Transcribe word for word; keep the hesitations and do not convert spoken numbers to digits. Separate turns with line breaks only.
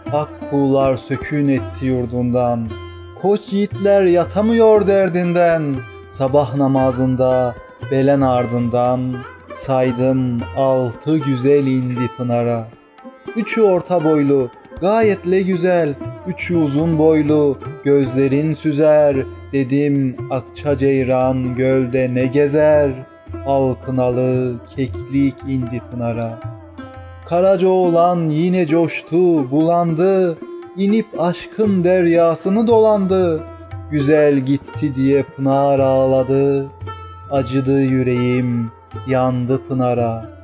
Akkuğular sökün etti yurdundan, koç yiğitler yatamıyor derdinden. Sabah namazında belen ardından, saydım altı güzel indi pınara. Üçü orta boylu, gayetle güzel, üçü uzun boylu, gözlerin süzer. Dedim akça ceyran gölde ne gezer, alkınalı keklik indi pınara. Karacaoğlan yine coştu, bulandı, inip aşkın deryasını dolandı. Güzel gitti diye pınar ağladı, acıdı yüreğim, yandı pınara.